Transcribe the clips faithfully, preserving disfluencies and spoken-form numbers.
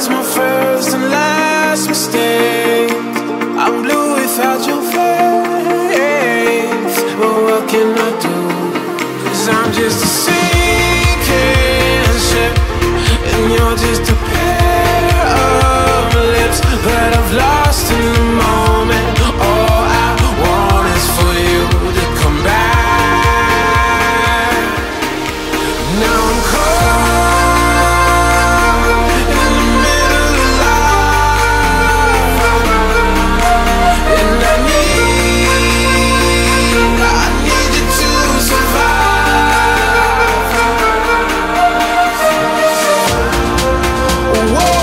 was my first and last mistake. I'm blue without your face, but what can I do? 'Cause I'm just a sinking ship, and you're just a pair of lips that I've lost in the moment. All I want is for you to come back. Now I'm caught in the middle of life, and I need, I need you to survive. Whoa,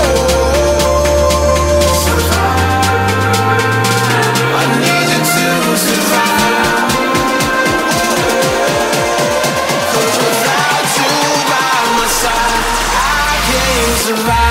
I need you to survive. 'Cause without you by my side, I can't survive.